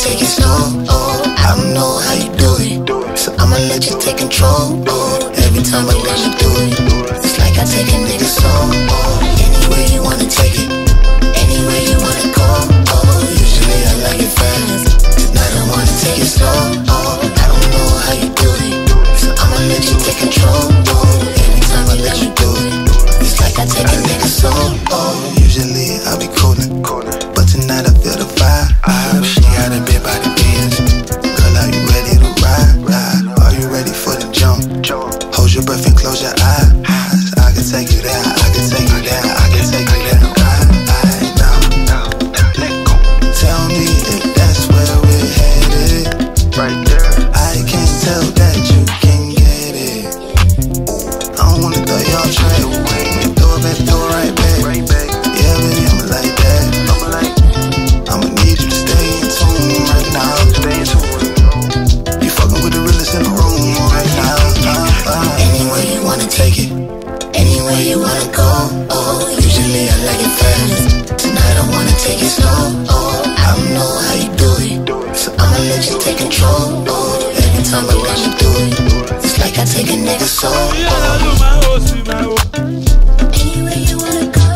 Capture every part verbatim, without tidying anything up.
take it slow. Oh, I don't know how you do it, so I'ma let you take control. Oh, every time I let you do it, it's like I take a nigga soul. Oh, anywhere you wanna take it, anywhere you wanna go. Oh, usually I like it fast, tonight I wanna take it slow. Oh, I don't know how you do it, so I'ma let you take control. Oh, every time I let you do it, it's like I take a nigga soul. Oh, usually I be coolin', but tonight I feel the vibe. She got a bit by the Benz. Girl, are you ready to ride? Ride? Are you ready for the jump? Hold your breath and close your eyes. I can take you there, I can take you there, I can take you there. Ride, ride, now, now, now, let go. Tell me if that's where we're headed. Right there. I can't tell that you can get it. I don't wanna throw you off track. Throw it back, throw it right back. Yeah, baby, I'ma like that. I'ma like I'ma need you to stay in tune right now. Stay in tune. You fucking with the realest in the room right now. Uh, uh. Anywhere you wanna take it, anywhere you wanna go. Oh, usually I like it fast. Tonight I wanna take it slow. Oh, I don't know how you do it, so I'ma let you take control. Oh, every time I let you do it, it's like I take a nigga soul. Oh. Anywhere you wanna go.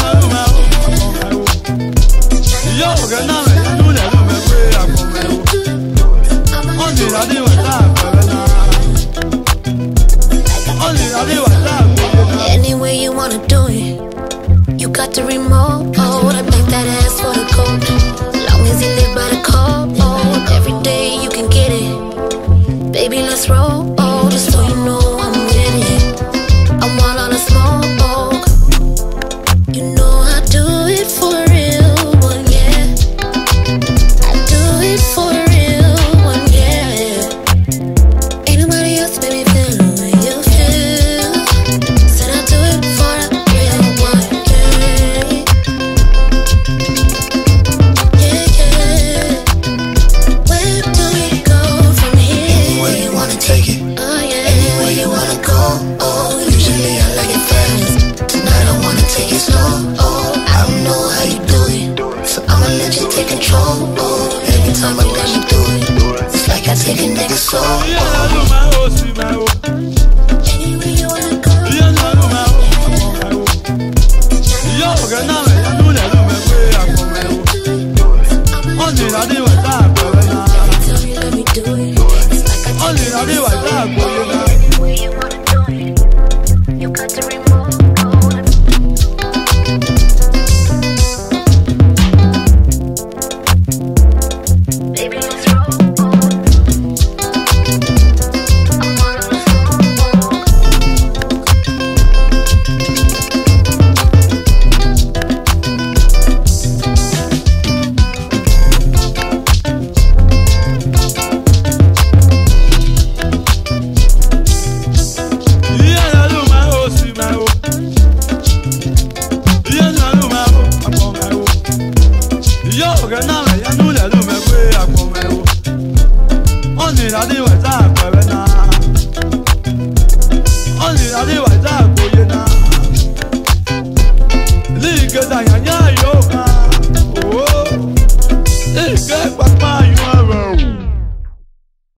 Anywhere you wanna do it, you got the remote. Oh, I make that ass for the code. Long as you live by the code. Oh, every day you can get it. Baby, let's roll. Oh, just so you know I'm with it. I want all the smoke. Oh, you know I do it for real. Well, yeah, I do it for real. Well, yeah, ain't nobody else, baby, feel the way you feel. Said I do it for the real one, yeah. Yeah, yeah. Where do we go from here? Anywhere you wanna take it, oh yeah. Anywhere you wanna go. Oh, usually I like it fast. Tonight I wanna take it slow. Oh, I don't know how you do it, so I'ma let you take control. Oh, every time I let you do it, it's like I take a nigga soul. Oh. Anywhere you wanna go. Let me do it. It's like I take a nigga soul. Anywhere you wanna do it, you got the remote. Baby, let's roll. I'm on the floor. Liga da nhanha yoga, oh, liga com a